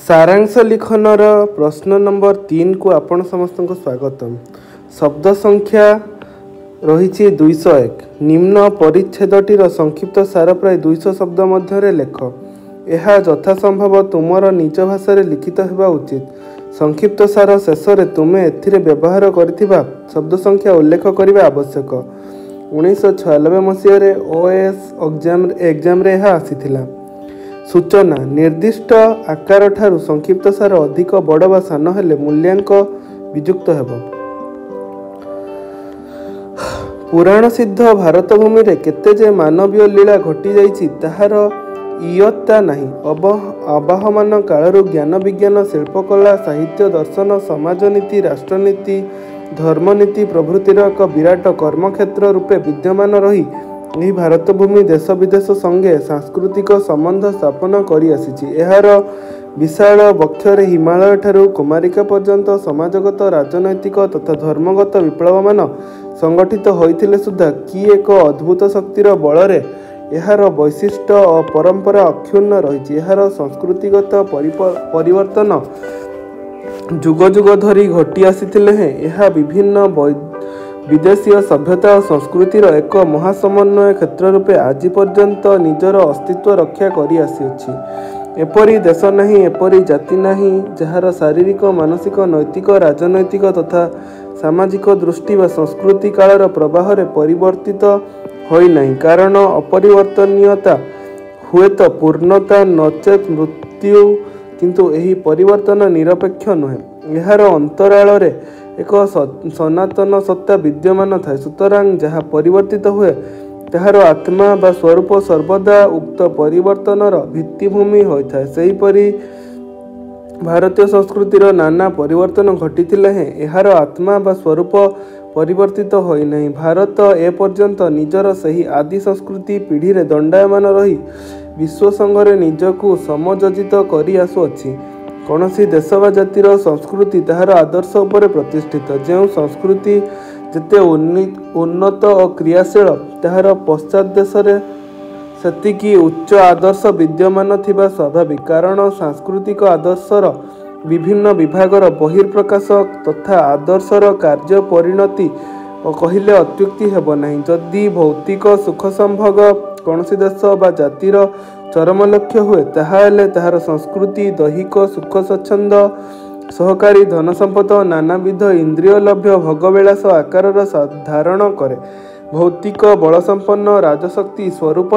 सारांश लिखनर प्रश्न नंबर 3 को आपण समस्त को स्वागतम। शब्द संख्या रही 201। निम्न परिच्छेदटीर संक्षिप्त सार प्राय 200 शब्द मध्य लेख। यह यथासंभव तुमर निज भाषा लिखित होगा उचित। संक्षिप्त सार शेष में तुमे एथिरे व्यवहार करिथिबा शब्द संख्या उल्लेख करने आवश्यक। 1996 मसीह OAS एग्जाम रे यह आसीथिला। सूचना निर्दिष्ट आकार ठारू संक्षिप्त सार अधिक बड़ बा सान हेले मूल्यांक वियुक्त हेब। पुराण सिद्ध भारत भूमि रे केते जे मानवीय लीला घटी जाइछि ताहार इयत्ता नाही। आवाहमान कालरू ज्ञान विज्ञान शिल्पकला साहित्य दर्शन समाजनीति राष्ट्रनीति धर्मनीति प्रभृतिर एक विराट कर्मक्षेत्र रूपे विद्यमान रही यही भारत भूमि देश विदेश संगे सांस्कृतिक संबंध स्थापन करी आसीछि। एहार विशाल बक्षरे हिमालय ठारू कुमारिका पर्यंत समाजगत राजनैतिक तथा धर्मगत विप्लव मान संगठित होइथिले सुद्धा कि एक अद्भुत शक्तिर बलरे एहार वैशिष्ट्य और परंपरा अक्षुण्ण रही। एहार संस्कृतिगत परिवर्तन जुग जुग धरी घटी आसीथिले हैं यह विभिन्न विदेशीय सभ्यता और संस्कृतिर एक महासमन्वय क्षेत्र रूपे आज पर्यंत निजर अस्तित्व रक्षा करी आसीअछि। एपरी देश नहीं एपरी जाति नहीं जहार शारीरिक मानसिक नैतिक राजनैतिक तथा सामाजिक दृष्टि व संस्कृति कालर प्रवाह रे परिवर्तित होई नहीं। कारण अपरिवर्तनीयता हुए तो पूर्णता नचेत मृत्यु किंतु एही परिवर्तन निरपेक्ष नुहे। एहार अंतराल रे एक सनातन सत्ता विद्यमान थाए। सुतरां जहाँ परिवर्तित हुए ताहार आत्मा बा स्वरूप सर्वदा उक्त परिवर्तनर भित्तिभूमि होइथाए। सेहीपरि भारतीय संस्कृतिर नाना परिवर्तन घटिथिले हैं एहार आत्मा बा स्वरूप परिवर्तित होई नहीं। भारत ए पर्यंत निजर सही आदि संस्कृति पीढ़ी रे दंडायमान रही विश्व संघरे निजकू समयोजित करी आसुअछि। कौनसी देश बा जातिर संस्कृति ताहार आदर्श उपरे प्रतिष्ठित। जो संस्कृति जेते उन्नत और क्रियाशील ताहार पश्चात देश रे सेतिकी उच्च आदर्श विद्यमान थिबा स्वाभाविक। कारण सांस्कृतिक आदर्शर विभिन्न विभागर बहिर्प्रकाश तथा आदर्शर कार्य परिणति कहिले अत्युक्ति हेब नहीं। जदि भौतिक सुख संभोग कौनसी देश बा जातिर चरम लक्ष्य हुए ताहाले ताहार संस्कृति दैहिक सुख स्वच्छंद सहकारी धन संपद नानाविध इंद्रिय लभ्य भोगविलास आकार धारण करे। भौतिक बल संपन्न राजशक्ति स्वरूप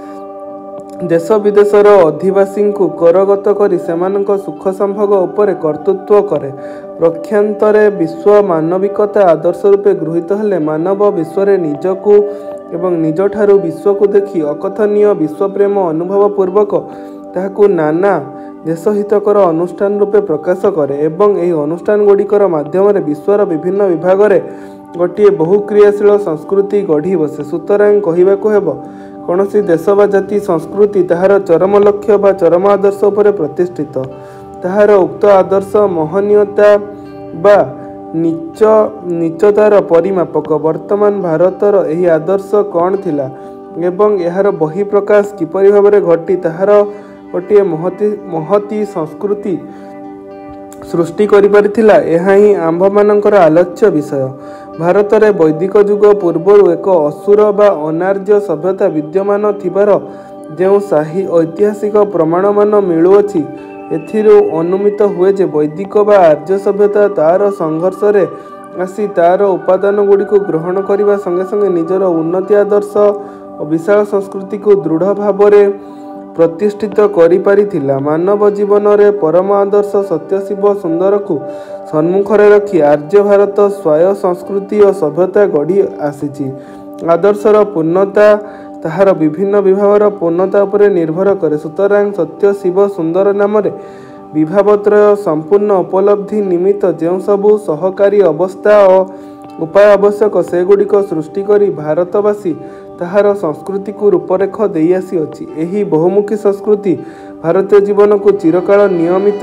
देश विदेशर अधिवासी को करगत करी सेमानक सुख संभोग उपरे कर्तृत्व करे। प्रख्यांतरे विश्व मानविकता आदर्श रूपे गृहीत हेले मानव विश्व निजकू एवं निज ठारू विश्व को देखि अकथनीय विश्व प्रेम अनुभव पूर्वक ताहाकू नाना देशहितकर अनुष्ठान रूपे प्रकाश करे एवं एही अनुष्ठान गुड़िकर माध्यम विश्वर विभिन्न विभाग रे गोटे बहुक्रियाशील संस्कृति गढ़ी बसे। सुतरां कहिबाकू हेब कौनसी देश बा जाति संस्कृति ताहार चरम लक्ष्य बा चरम आदर्श उपरे प्रतिष्ठित। ताहार उक्त आदर्श महनीयता बा नीचतार परिमापक। वर्तमान भारतर एही आदर्श कौन थिला एवं यार बहिप्रकाश किपरि भाबरे घटी ताहार गोटे महती संस्कृति सृष्टि करि परिथिला एहा ही आंभमानकर आलोच्य विषय। भारत रे वैदिक युग पूर्वरु एक असुर बा अनार्य सभ्यता विद्यमान थिबार जो शाही ऐतिहासिक प्रमाण मान मिलुअछि एथिरु अनुमित हुए जे वैदिक बा आर्य सभ्यता तार संघर्ष रे आसी तार उपादान गुड़ी को ग्रहण करने संगे संगे निजर उन्नति आदर्श और विशाल संस्कृति को दृढ़ भाव रे प्रतिष्ठित करि पारिथिला। मानव जीवन रे परम आदर्श सत्य शिव सुंदर को सम्मुख रे रखी आर्य भारत स्वाय संस्कृति और सभ्यता गढ़ी आसीछि। आदर्शर पूर्णता ताहार विभिन्न विभागर पूर्णता उपरे निर्भर करे। सुतरां सत्य शिव सुंदर नाम रे विभावत्रय संपूर्ण उपलब्धि निमित्त जो सबु सहकारी अवस्था और उपाय आवश्यक से गुड़िक सृष्टि करी भारतवासी ताहार संस्कृति को रूपरेख देई आसीअछि। एही बहुमुखी संस्कृति भारतीय जीवन को चिरकाल नियमित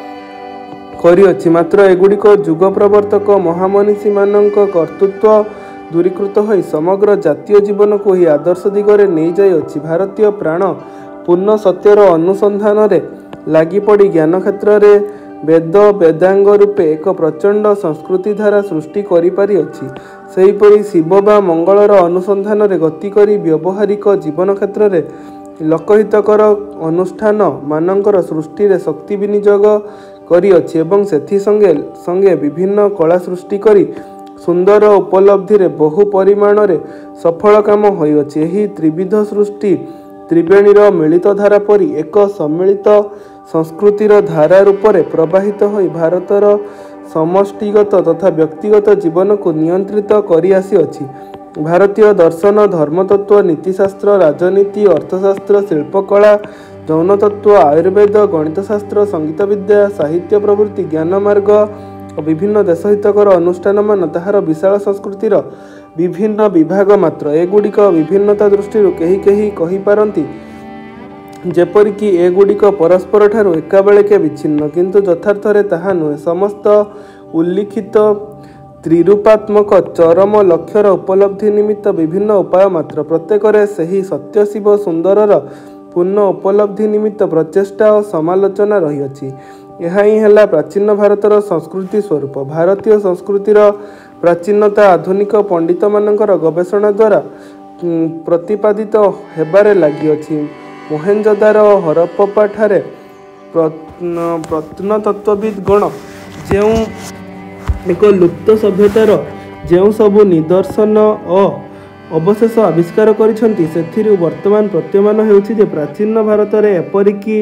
करिअछि। मात्र एगुड़िक जुग प्रवर्तक महामनीषी मानक कर्तृत्व दूरीकृत होई समग्र जातीय जीवन को ही आदर्श दिगरे नहीं जाइअछि। भारतीय प्राण पूर्ण सत्यर अनुसंधान रे ଲାଗିପଡ଼ି ଜ୍ଞାନ କ୍ଷେତ୍ରରେ ବେଦ ବେଦାଙ୍ଗ ରୂପେ ଏକ ପ୍ରଚଣ୍ଡ ସଂସ୍କୃତି ଧାରା ସୃଷ୍ଟି କରିପାରିଅଛି। ସେହିପରି ଶିବ ବା ମଙ୍ଗଳର ଅନୁସନ୍ଧାନରେ ଗତି କରି ବ୍ୟବହାରିକ ଜୀବନ କ୍ଷେତ୍ରରେ ଲୋକହିତକର ଅନୁଷ୍ଠାନ ମାନଙ୍କର ସୃଷ୍ଟିରେ ଶକ୍ତି ବିନିଯୋଗ କରିଅଛି ଏବଂ ସେଥି ସଙ୍ଗେ ବିଭିନ୍ନ କଳା ସୃଷ୍ଟି କରି ସୁନ୍ଦର ଉପଲବ୍ଧିରେ ବହୁ ପରିମାଣରେ ସଫଳ କାମ ହୋଇଅଛି। ଏହି ତ୍ରିବିଧ ସୃଷ୍ଟି ତ୍ରିବେଣୀର ମିଳିତ ଧାରା ପରି ଏକ ସମ୍ମିଳିତ ସଂସ୍କୃତିର ଧାରା ରୂପରେ ପ୍ରବାହିତ ହୋଇ ଭାରତର ସମଷ୍ଟିଗତ ତଥା ବ୍ୟକ୍ତିଗତ ଜୀବନକୁ ନିୟନ୍ତ୍ରିତ କରିଆସିଅଛି। ଭାରତୀୟ ଦର୍ଶନ, ଧର୍ମତତ୍ତ୍ୱ, ନୀତିଶାସ୍ତ୍ର, ରାଜନୀତି, ଅର୍ଥଶାସ୍ତ୍ର, ଶିଳ୍ପକଳା, ଯୌନତତ୍ତ୍ୱ, ଆୟୁର୍ବେଦ, ଗଣିତଶାସ୍ତ୍ର, ସଙ୍ଗୀତ ବିଦ୍ୟା, ସାହିତ୍ୟ ପ୍ରଭୃତି ଜ୍ଞାନମାର୍ଗ ଓ ବିଭିନ୍ନ ଦେଶହିତକର ଅନୁଷ୍ଠାନମାନ ତାହାର ବିଶାଳ ସଂସ୍କୃତିର ବିଭିନ୍ନ ବିଭାଗ ମାତ୍ର। ଏଗୁଡ଼ିକ ବିଭିନ୍ନତା ଦୃଷ୍ଟିରୁ କେହି କେହି କହିପାରନ୍ତି ଯେପରିକି ଏଗୁଡ଼ିକ ପରସ୍ପରଠାରୁ ଏକାବେଳକେ ବିଚ୍ଛିନ୍ନ, କିନ୍ତୁ ଯଥାର୍ଥରେ ତାହା ନୁହେଁ। ସମସ୍ତ ଉଲ୍ଲିଖିତ ତ୍ରିରୂପାତ୍ମକ ଚରମ ଲକ୍ଷ୍ୟର ଉପଲବ୍ଧି ନିମିତ୍ତ ବିଭିନ୍ନ ଉପାୟ ମାତ୍ର। ପ୍ରତ୍ୟେକରେ ସେହି ସତ୍ୟ ଶିବ ସୁନ୍ଦରର ପୂର୍ଣ୍ଣ ଉପଲବ୍ଧି ନିମିତ୍ତ ପ୍ରଚେଷ୍ଟା ଓ ସମାଲୋଚନା ରହିଅଛି। ଏହା ହିଁ ହେଲା ପ୍ରାଚୀନ ଭାରତର ସଂସ୍କୃତି ସ୍ୱରୂପ। ଭାରତୀୟ ସଂସ୍କୃତିର ପ୍ରାଚୀନତା ଆଧୁନିକ ପଣ୍ଡିତମାନଙ୍କର ଗବେଷଣା ଦ୍ୱାରା ପ୍ରତିପାଦିତ ହେବାରେ ଲାଗିଅଛି। ମୋହେଞ୍ଜୋଦାର ଓ ହରପ୍ପାଠାରେ ପ୍ରତ୍ନତତ୍ତ୍ୱବିଦ୍ ଗଣ ଯେଉଁ ଏକ ଲୁପ୍ତ ସଭ୍ୟତାର ଯେଉଁ ସବୁ ନିଦର୍ଶନ ଓ ଅବଶେଷ ଆବିଷ୍କାର କରିଛନ୍ତି, ସେଥିରୁ ବର୍ତ୍ତମାନ ପ୍ରତୀୟମାନ ହେଉଛି ଯେ ପ୍ରାଚୀନ ଭାରତରେ ଏପରିକି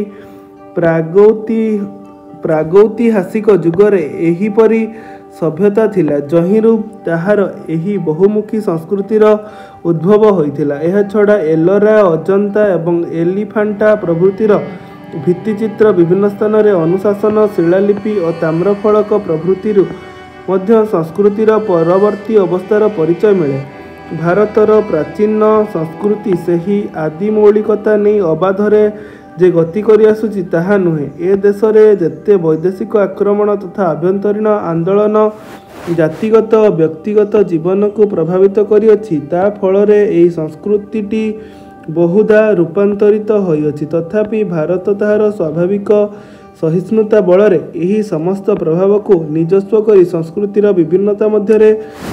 ପ୍ରାଗୈତିହାସିକ ଯୁଗରେ ଏହିପରି ସଭ୍ୟତା ଥିଲା, ଯହିଁରୁ ତାହାର ଏହି ବହୁମୁଖୀ ସଂସ୍କୃତିର ଉଦ୍ଭବ ହୋଇଥିଲା। ଏହାଛଡ଼ା ଏଲୋରା, ଅଜନ୍ତା ଏବଂ ଏଲିଫାଣ୍ଟା ପ୍ରଭୃତିର ଭିତ୍ତିଚିତ୍ର, ବିଭିନ୍ନ ସ୍ଥାନରେ ଅନୁଶାସନ, ଶିଳାଲିପି ଓ ତାମ୍ରଫଳକ ପ୍ରଭୃତିରୁ ମଧ୍ୟ ସଂସ୍କୃତିର ପରବର୍ତ୍ତୀ ଅବସ୍ଥାର ପରିଚୟ ମିଳେ। ଭାରତର ପ୍ରାଚୀନ ସଂସ୍କୃତି ସେହି ଆଦି ମୌଳିକତା ନେଇ ଅବାଧରେ ଯେ ଗତି କରିଆସୁଛି ତାହା ନୁହେଁ। ଏ ଦେଶରେ ଯେତେ ବୈଦେଶିକ ଆକ୍ରମଣ ତଥା ଆଭ୍ୟନ୍ତରୀଣ ଆନ୍ଦୋଳନ ଜାତିଗତ ଓ ବ୍ୟକ୍ତିଗତ ଜୀବନକୁ ପ୍ରଭାବିତ କରିଅଛି, ତା ଫଳରେ ଏହି ସଂସ୍କୃତିଟି ବହୁଧା ରୂପାନ୍ତରିତ ହୋଇଅଛି। ତଥାପି ଭାରତ ତାହାର ସ୍ୱାଭାବିକ ସହିଷ୍ଣୁତା ବଳରେ ଏହି ସମସ୍ତ ପ୍ରଭାବକୁ ନିଜସ୍ୱ କରି ସଂସ୍କୃତିର ବିଭିନ୍ନତା ମଧ୍ୟରେ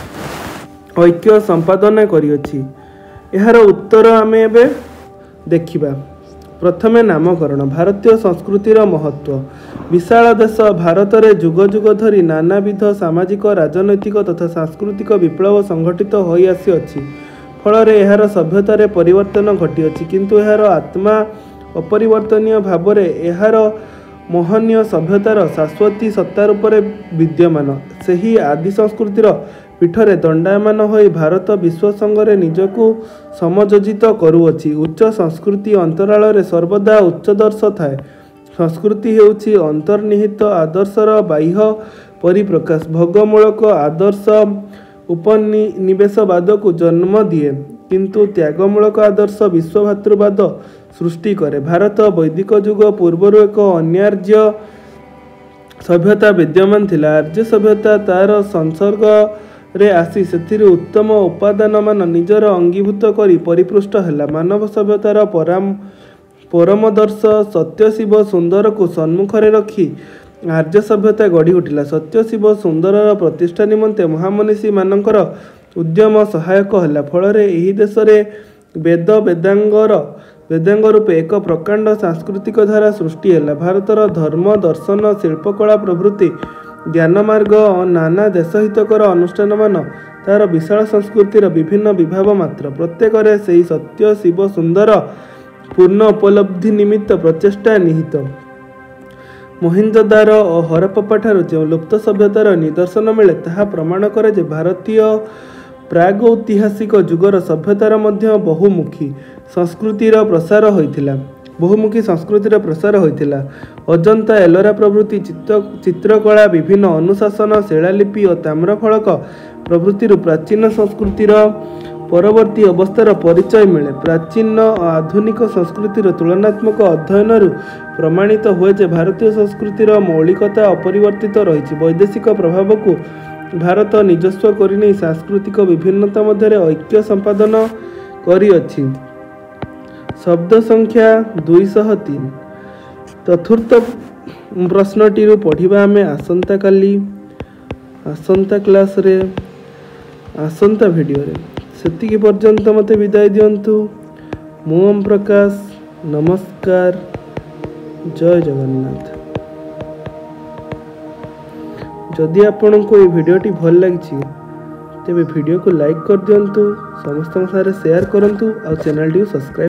ଐକ୍ୟ ସମ୍ପାଦନ କରିଅଛି। ଏହାର ଉତ୍ତର ଆମେ ଏବେ ଦେଖିବା। ପ୍ରଥମେ ନାମକରଣ। ଭାରତୀୟ ସଂସ୍କୃତିର ମହତ୍ତ୍ୱ। ବିଶାଳ ଦେଶ ଭାରତରେ ଯୁଗ ଯୁଗ ଧରି ନାନାବିଧ ସାମାଜିକ, ରାଜନୈତିକ ତଥା ସାଂସ୍କୃତିକ ବିପ୍ଳବ ସଂଘଟିତ ହୋଇ ଆସିଅଛି। ଫଳରେ ଏହାର ସଭ୍ୟତାରେ ପରିବର୍ତ୍ତନ ଘଟିଅଛି, କିନ୍ତୁ ଏହାର ଆତ୍ମା ଅପରିବର୍ତ୍ତନୀୟ ଭାବରେ ଏହାର ମହନୀୟ ସଭ୍ୟତାର ଶାଶ୍ୱତୀ ସତ୍ତା ରୂପରେ ବିଦ୍ୟମାନ। ସେହି ଆଦି ସଂସ୍କୃତିର ପୀଠରେ ଦଣ୍ଡାୟମାନ ହୋଇ ଭାରତ ବିଶ୍ୱ ସଙ୍ଗରେ ନିଜକୁ ସମଯୋଜିତ କରୁଅଛି। ଉଚ୍ଚ ସଂସ୍କୃତି ଅନ୍ତରାଳରେ ସର୍ବଦା ଉଚ୍ଚଦର୍ଶ ଥାଏ। ସଂସ୍କୃତି ହେଉଛି ଅନ୍ତର୍ନିହିତ ଆଦର୍ଶର ବାହ୍ୟ ପରିପ୍ରକାଶ। ଭୋଗମୂଳକ ଆଦର୍ଶ ଉପନିବେଶବାଦକୁ ଜନ୍ମ ଦିଏ, କିନ୍ତୁ ତ୍ୟାଗମୂଳକ ଆଦର୍ଶ ବିଶ୍ୱଭ୍ରାତୃବାଦ ସୃଷ୍ଟି କରେ। ଭାରତ ବୈଦିକ ଯୁଗ ପୂର୍ବରୁ ଏକ ଅନାର୍ଯ୍ୟ ସଭ୍ୟତା ବିଦ୍ୟମାନ ଥିଲା। ଆର୍ଯ୍ୟ ସଭ୍ୟତା ତାର ସଂସର୍ଗରେ ଆସି ସେଥିରୁ ଉତ୍ତମ ଉପାଦାନମାନ ନିଜର ଅଙ୍ଗୀଭୂତ କରି ପରିପୃଷ୍ଟ ହେଲା। ମାନବ ସଭ୍ୟତାର ପରମଦର୍ଶ ସତ୍ୟ ଶିବ ସୁନ୍ଦରକୁ ସମ୍ମୁଖରେ ରଖି ଆର୍ଯ୍ୟ ସଭ୍ୟତା ଗଢ଼ି ଉଠିଲା। ସତ୍ୟ ଶିବ ସୁନ୍ଦରର ପ୍ରତିଷ୍ଠା ନିମନ୍ତେ ମହାମନୀଷୀ ମାନଙ୍କର ଉଦ୍ୟମ ସହାୟକ ହେଲା। ଫଳରେ ଏହି ଦେଶରେ ବେଦାଙ୍ଗ ରୂପେ ଏକ ପ୍ରକାଣ୍ଡ ସାଂସ୍କୃତିକ ଧାରା ସୃଷ୍ଟି ହେଲା। ଭାରତର ଧର୍ମ, ଦର୍ଶନ, ଶିଳ୍ପକଳା ପ୍ରଭୃତି ଜ୍ଞାନମାର୍ଗ ଓ ନାନା ଦେଶହିତକର ଅନୁଷ୍ଠାନମାନ ତାହାର ବିଶାଳ ସଂସ୍କୃତିର ବିଭିନ୍ନ ବିଭାଗ ମାତ୍ର। ପ୍ରତ୍ୟେକରେ ସେହି ସତ୍ୟ ଶିବ ସୁନ୍ଦର ପୂର୍ଣ୍ଣ ଉପଲବ୍ଧି ନିମିତ୍ତ ପ୍ରଚେଷ୍ଟା ନିହିତ। ମୋହେଞ୍ଜୋଦାର ଓ ହରପ୍ପାଠାରୁ ଯେଉଁ ଲୁପ୍ତ ସଭ୍ୟତାର ନିଦର୍ଶନ ମିଳେ, ତାହା ପ୍ରମାଣ କରେ ଯେ ଭାରତୀୟ ପ୍ରାଗୈତିହାସିକ ଯୁଗର ସଭ୍ୟତାର ମଧ୍ୟ ବହୁମୁଖୀ ସଂସ୍କୃତିର ପ୍ରସାର ହୋଇଥିଲା। ଅଜନ୍ତା, ଏଲୋରା ପ୍ରଭୃତି ଚିତ୍ରକଳା, ବିଭିନ୍ନ ଅନୁଶାସନ, ଶିଳାଲିପି ଓ ତାମ୍ରଫଳକ ପ୍ରଭୃତିରୁ ପ୍ରାଚୀନ ସଂସ୍କୃତିର ପରବର୍ତ୍ତୀ ଅବସ୍ଥାର ପରିଚୟ ମିଳେ। ପ୍ରାଚୀନ ଓ ଆଧୁନିକ ସଂସ୍କୃତିର ତୁଳନାତ୍ମକ ଅଧ୍ୟୟନରୁ ପ୍ରମାଣିତ ହୁଏ ଯେ ଭାରତୀୟ ସଂସ୍କୃତିର ମୌଳିକତା ଅପରିବର୍ତ୍ତିତ ରହିଛି। ବୈଦେଶିକ ପ୍ରଭାବକୁ ଭାରତ ନିଜସ୍ୱ କରିନେଇ ସାଂସ୍କୃତିକ ବିଭିନ୍ନତା ମଧ୍ୟରେ ଐକ୍ୟ ସମ୍ପାଦନ କରିଅଛି। ଶବ୍ଦ ସଂଖ୍ୟା 203। ତ चतुर्थ प्रश्नटी पढ़िबा आमे आसंता काली आसंता क्लास रे आसंता वीडियो रे सेतिकी पर्यंत मते विदाय दियंतु। मु ओम प्रकाश नमस्कार जय जगन्नाथ। जदि आपण को ये वीडियोटी भल लगी तेबे वीडियो को लाइक कर दियंतु, समस्त सारे शेयर करंतु और चैनल टी सब्सक्राइब